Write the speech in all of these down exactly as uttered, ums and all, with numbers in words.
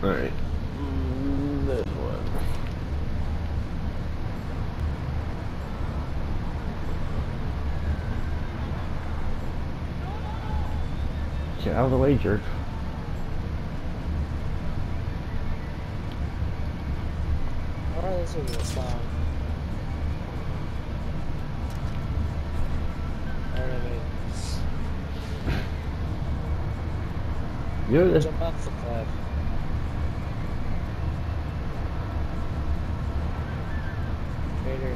Alright. Mm, there's one. Get out of the way, jerk. Alright, this is a song. You jump off the cliff. Trader.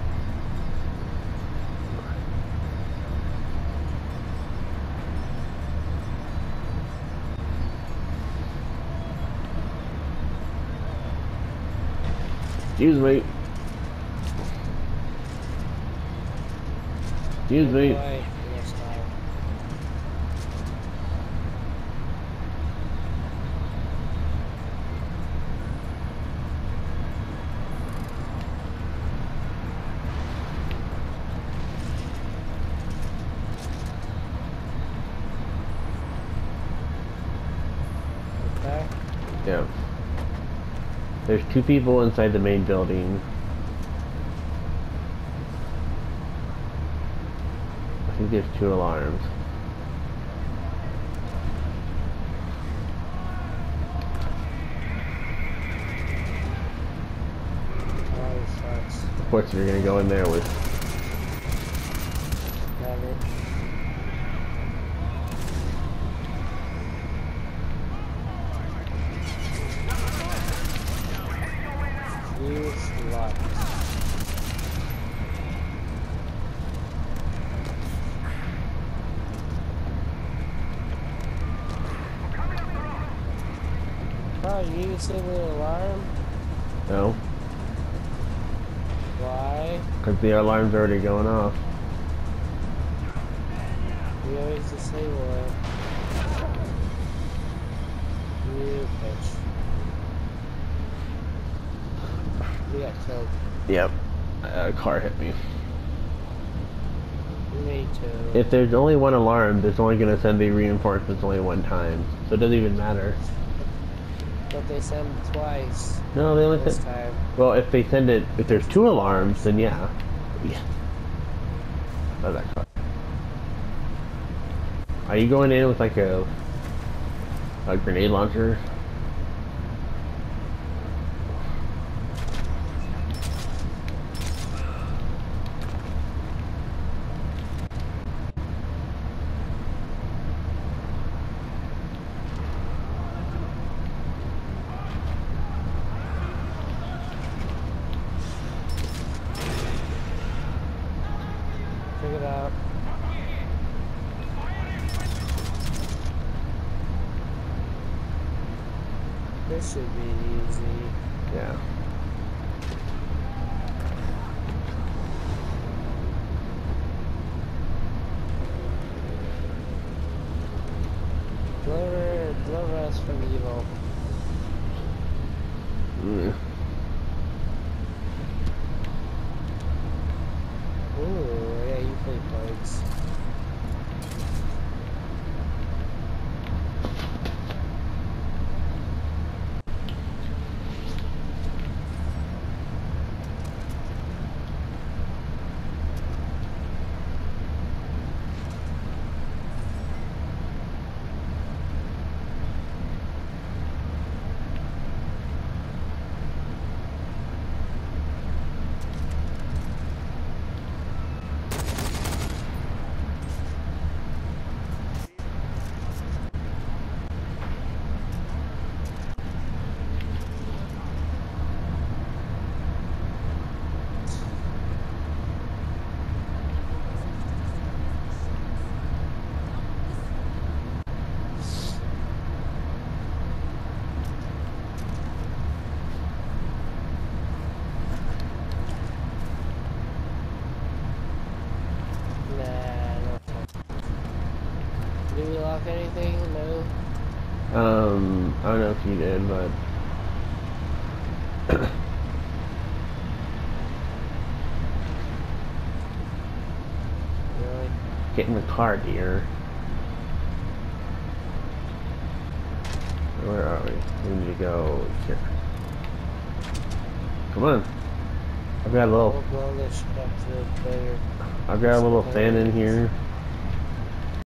Excuse me. Excuse me. Boy, yes, no. Okay. Yeah. There's two people inside the main building. I think there's two alarms. Oh, sucks. Of course, you're gonna go in there with. Got it. Use lock. Oh, you used the alarm? No, Why? because the alarm's already going off. We always disable it. You bitch. We got killed. Yep. A car hit me. Me too. If there's only one alarm, there's only gonna send the reinforcements only one time, so it doesn't even matter. But they send twice. No, they only This send. time. Well, if they send it, if there's two alarms, then yeah. Yeah. Oh, that car. Are you going in with like a a grenade launcher? Check it out. This should be easy. Yeah. Deliver, deliver us from evil. Mm. Ooh, yeah, you play bugs. Nah, no fun. Did we lock anything? No. Um, I don't know if you did, but Really? get in the car, dear. Where are we? We need to go here. Come on. I've got a little. We'll blow this stuff to the better. I've got a little fan in here.